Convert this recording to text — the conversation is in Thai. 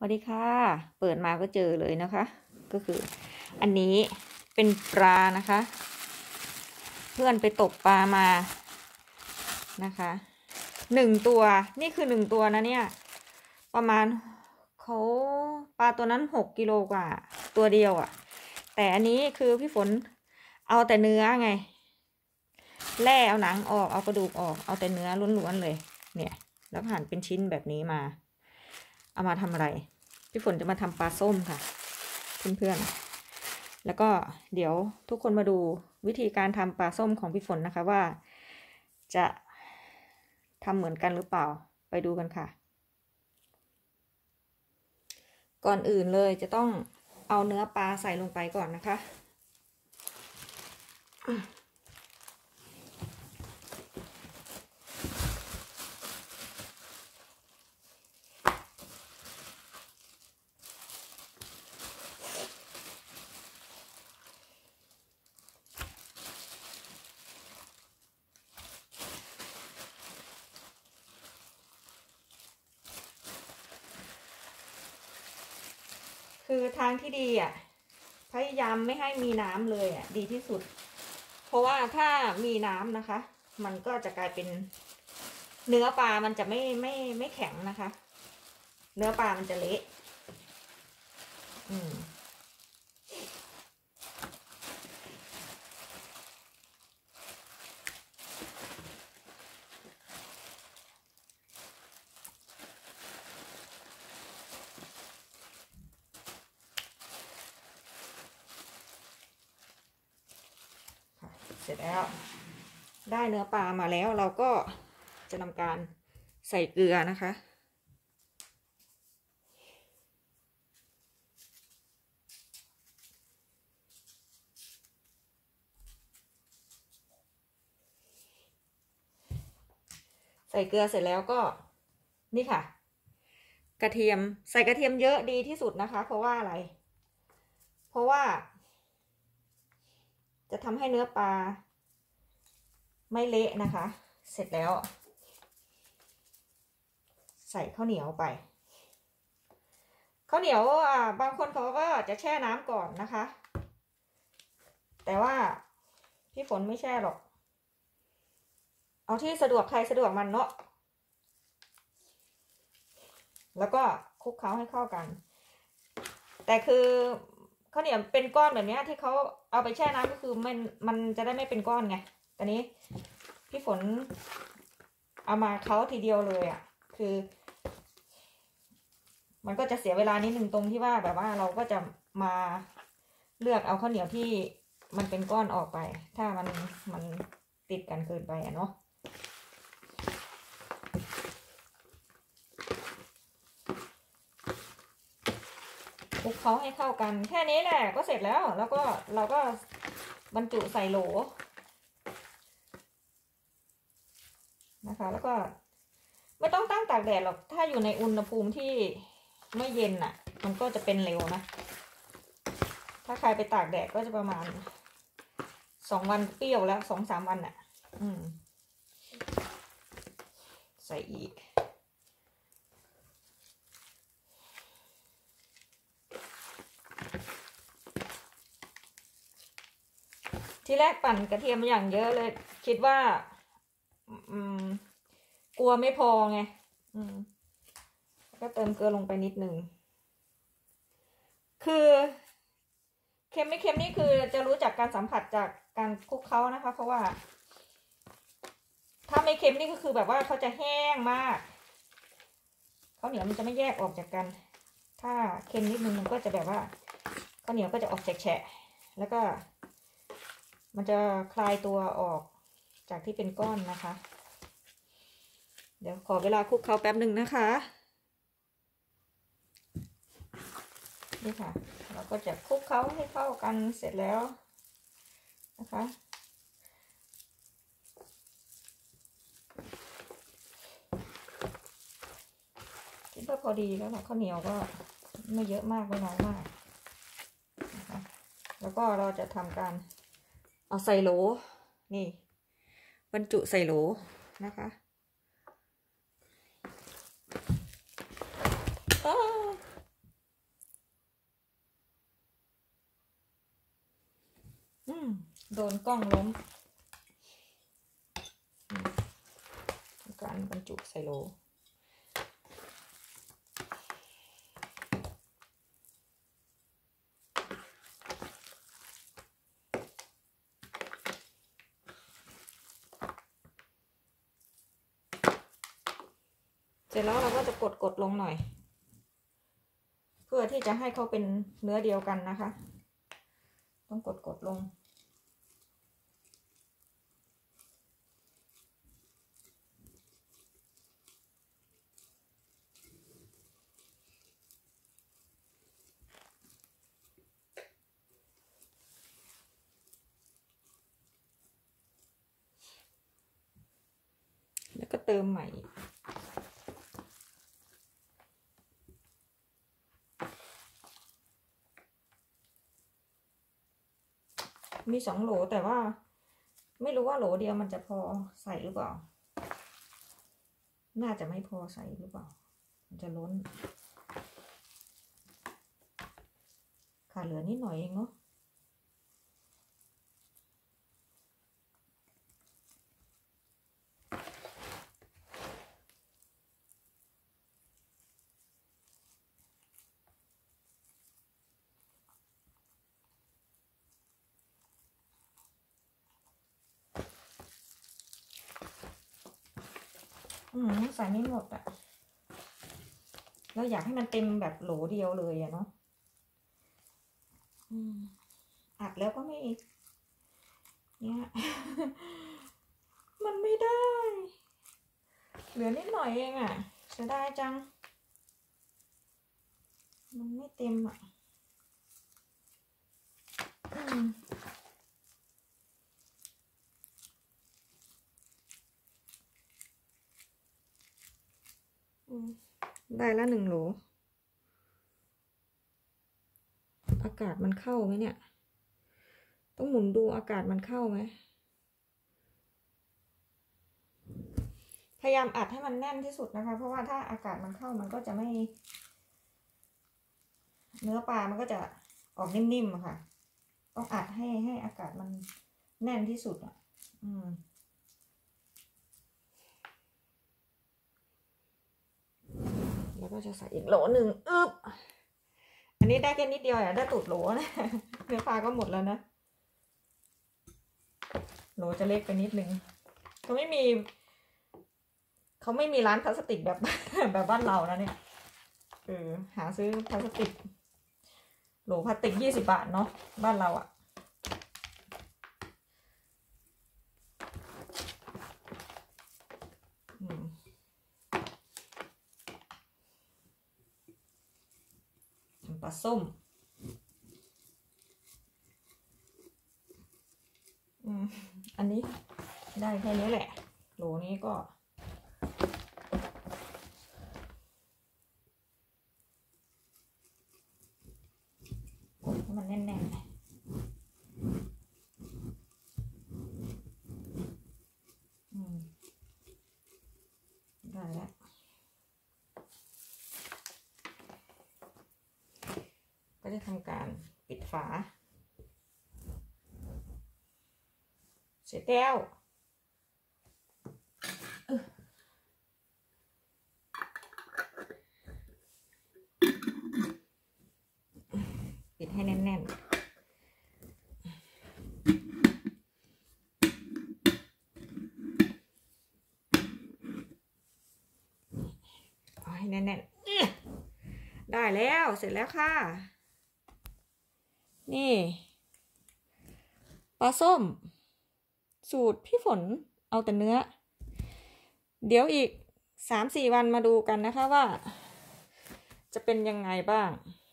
วัสดีค่ะเปิดมาก็เจอเลยนะคะก็คืออันนี้เป็นปลานะคะเพื่อนไปตกปลามานะคะ1 ตัวนี่คือ1 ตัวนะเนี่ยประมาณเขาปลาตัวนั้น6 กิโลกว่าตัวเดียวอ่ะแต่อันนี้คือพี่ฝนเอาแต่เนื้อไงแล่เอาหนังออกเอากระดูกออกเอาแต่เนื้อล้วนๆเลยเนี่ยแล้วหั่นเป็นชิ้นแบบนี้มาเอามาทำอะไรพี่ฝนจะมาทำปลาส้มค่ะเพื่อนๆแล้วก็เดี๋ยวทุกคนมาดูวิธีการทำปลาส้มของพี่ฝนนะคะว่าจะทำเหมือนกันหรือเปล่าไปดูกันค่ะก่อนอื่นเลยจะต้องเอาเนื้อปลาใส่ลงไปก่อนนะคะคือทางที่ดีอ่ะพยายามไม่ให้มีน้ำเลยอ่ะดีที่สุดเพราะว่าถ้ามีน้ำนะคะมันก็จะกลายเป็นเนื้อปลามันจะไม่แข็งนะคะเนื้อปลามันจะเละเสร็จแล้วได้เนื้อปลามาแล้วเราก็จะทำการใส่เกลือนะคะใส่เกลือเสร็จแล้วก็นี่ค่ะกระเทียมใส่กระเทียมเยอะดีที่สุดนะคะเพราะว่าอะไรเพราะว่าจะทำให้เนื้อปลาไม่เละนะคะเสร็จแล้วใส่ข้าวเหนียวไปข้าวเหนียวบางคนเขาก็จะแช่น้ำก่อนนะคะแต่ว่าพี่ฝนไม่แช่หรอกเอาที่สะดวกใครสะดวกมันเนาะแล้วก็คลุกเคล้าให้เข้ากันแต่คือข้าวเหนียวเป็นก้อนแบบนี้ที่เขาเอาไปแช่น้ำก็คือมันจะได้ไม่เป็นก้อนไงตอนนี้พี่ฝนเอามาเคล้าทีเดียวเลยอ่ะคือมันก็จะเสียเวลานิดนึงตรงที่ว่าแบบว่าเราก็จะมาเลือกเอาข้าวเหนียวที่มันเป็นก้อนออกไปถ้ามันติดกันเกินไปอ่ะเนาะคลุกเคล้าให้เข้ากันแค่นี้แหละก็เสร็จแล้วแล้วก็เราก็บรรจุใส่โหลนะคะแล้วก็ไม่ต้องตั้งตากแดดหรอกถ้าอยู่ในอุณหภูมิที่ไม่เย็นอ่ะมันก็จะเป็นเร็วนะถ้าใครไปตากแดดก็จะประมาณ2 วันเปรี้ยวแล้ว2-3 วันอ่ะใส่อีกที่แรกปั่นกระเทียมอย่างเยอะเลยคิดว่ากลัวไม่พอไงก็เติมเกลือลงไปนิดนึงคือเค็มไม่เค็มนี่คือจะรู้จากการสัมผัสจากการคลุกเคล้านะคะเพราะว่าถ้าไม่เค็มนี่ก็คือแบบว่าเขาจะแห้งมากข้าวเหนียวมันจะไม่แยกออกจากกันถ้าเค็มนิดนึงมันก็จะแบบว่าข้าวเหนียวก็จะออกแฉะๆแล้วก็มันจะคลายตัวออกจากที่เป็นก้อนนะคะเดี๋ยวขอเวลาคลุกเคล้าแป๊บหนึ่งนะคะนี่ค่ะเราก็จะคลุกเคล้าให้เข้ากันเสร็จแล้วนะคะคิดว่าพอดีแล้วค่ะข้าวเหนียวก็ไม่เยอะมากไม่น้อยมากนะคะแล้วก็เราจะทำการเอาใส่โหลนี่บรรจุใส่โหลนะคะโดนกล้องล้มการบรรจุใส่โหลเสร็จแล้วเราก็จะกดลงหน่อยเพื่อที่จะให้เขาเป็นเนื้อเดียวกันนะคะต้องกดลงแล้วก็เติมใหม่มี2 โหลแต่ว่าไม่รู้ว่าโหลเดียวมันจะพอใส่หรือเปล่าน่าจะไม่พอใส่หรือเปล่ามันจะล้นขาดเหลือนิดหน่อยเองเนาะใส่ไม่หมดอ่ะเราอยากให้มันเต็มแบบโหลเดียวเลยอะเนาะอัดแล้วก็ไม่เนี่ย มันไม่ได้เหลือนิดหน่อยเองอ่ะจะได้จังมันไม่เต็มอ่ะได้ละ1 โหลอากาศมันเข้าไหมเนี่ยต้องหมุนดูอากาศมันเข้าไหมพยายามอัดให้มันแน่นที่สุดนะคะเพราะว่าถ้าอากาศมันเข้ามันก็จะไม่เนื้อปลามันก็จะออกนิ่มๆอะค่ะต้องอัดให้อากาศมันแน่นที่สุดอ่ะแล้วก็จะใส่อีกโหล 1อันนี้ได้แค่นิดเดียวอ่ะได้ตูดโหลนะเนื้อปลาก็หมดแล้วนะโหลจะเล็กไปนิดนึงเขาไม่มีร้านพลาสติกแบบบ้านเรานะเนี่ยหาซื้อพลาสติกโหลพลาสติก20 บาทเนาะบ้านเราอ่ะปลาส้มอันนี้ได้แค่นี้แหละโหลนี้ก็มันแน่นๆได้แล้วก็จะทำการปิดฝาเสร็จแล้วปิดให้แน่นๆเอาให้แน่นๆได้แล้วเสร็จแล้วค่ะนี่ปลาส้มสูตรพี่ฝนเอาแต่เนื้อเดี๋ยวอีก 3-4 วันมาดูกันนะคะว่าจะเป็นยังไงบ้าง